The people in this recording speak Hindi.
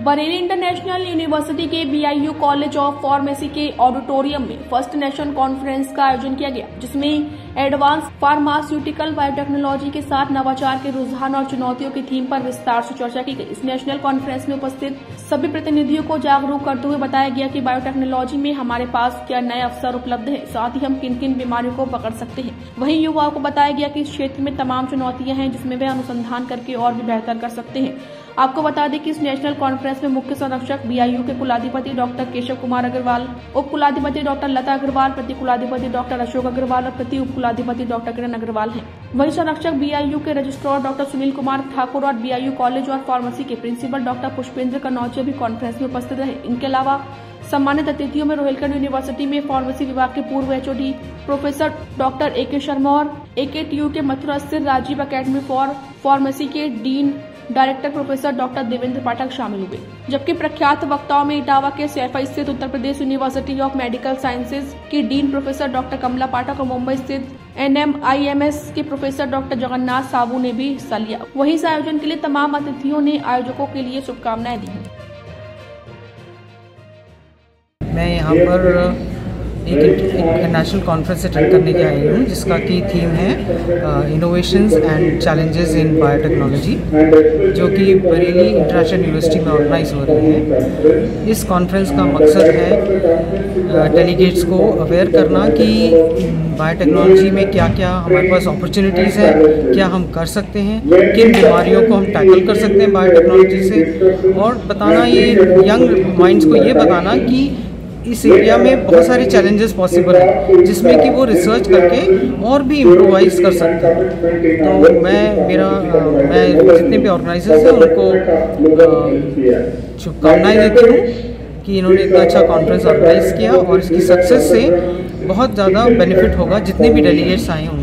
बरेली इंटरनेशनल यूनिवर्सिटी के BIU कॉलेज ऑफ फार्मेसी के ऑडिटोरियम में फर्स्ट नेशन कॉन्फ्रेंस का आयोजन किया गया, जिसमें एडवांस फार्मास्यूटिकल बायोटेक्नोलॉजी के साथ नवाचार के रुझान और चुनौतियों की थीम पर विस्तार से चर्चा की गई। इस नेशनल कॉन्फ्रेंस में उपस्थित सभी प्रतिनिधियों को जागरूक करते हुए बताया गया कि बायोटेक्नोलॉजी में हमारे पास क्या नए अवसर उपलब्ध हैं, साथ ही हम किन किन बीमारियों को पकड़ सकते हैं। वहीं युवाओं को बताया गया कि इस क्षेत्र में तमाम चुनौतियां हैं, जिसमें वे अनुसंधान करके और भी बेहतर कर सकते हैं। आपको बता दें कि इस नेशनल कॉन्फ्रेंस में मुख्य संरक्षक BIU के कुलाधिपति डॉक्टर केशव कुमार अग्रवाल, उप कुलाधिपति डॉक्टर लता अग्रवाल, प्रति कुलाधिपति डॉक्टर अशोक अग्रवाल और प्रति उप कुलाधिपति डॉक्टर किरण अग्रवाल हैं। वहीं संरक्षक BIU के रजिस्ट्रार डॉक्टर सुनील कुमार ठाकुर और BIU कॉलेज और फार्मेसी के प्रिंसिपल डॉक्टर पुष्पेंद्र कनौजिया भी कॉन्फ्रेंस में उपस्थित रहे। इनके अलावा सम्मानित अतिथियों में रोहिलखंड यूनिवर्सिटी में फार्मेसी विभाग के पूर्व HOD professor doctor AK Sharma और AKTU के मथुरा स्थित राजीव अकेडमी फॉर फार्मेसी के dean director professor doctor Devendra Pathak शामिल हुए। जबकि प्रख्यात वक्ताओं में इटावा के सैफई स्थित Uttar Pradesh university of medical sciences की dean professor doctor Kamla Pathak और मुंबई स्थित NMIMS के प्रोफेसर डॉक्टर जगन्नाथ साबू ने भी हिस्सा लिया। वहीं इस आयोजन के लिए तमाम अतिथियों ने आयोजकों के लिए शुभकामनाएं दी हैं। मैं यहाँ पर एक नेशनल कॉन्फ्रेंस अटेंड करने के आई हूँ, जिसका की थीम है innovations and challenges in biotechnology, जो कि बरेली इंटरनेशनल यूनिवर्सिटी में ऑर्गेनाइज हो रही है। इस कॉन्फ्रेंस का मकसद है डेलीगेट्स को अवेयर करना कि बायोटेक्नोलॉजी में क्या क्या हमारे पास अपॉर्चुनिटीज़ है, क्या हम कर सकते हैं, किन बीमारियों को हम टैकल कर सकते हैं बायोटेक्नोलॉजी से, और बताना ये यंग माइंड्स को ये बताना कि इस एरिया में बहुत सारे चैलेंजेस पॉसिबल हैं, जिसमें कि वो रिसर्च करके और भी इम्प्रोवाइज कर सकते हैं। तो मैं जितने भी ऑर्गेनाइजर्स हैं उनको शुभकामनाएं देती हूँ कि इन्होंने इतना अच्छा कॉन्फ्रेंस ऑर्गेनाइज किया, और इसकी सक्सेस से बहुत ज़्यादा बेनिफिट होगा जितने भी डेलीगेट्स आए होंगे।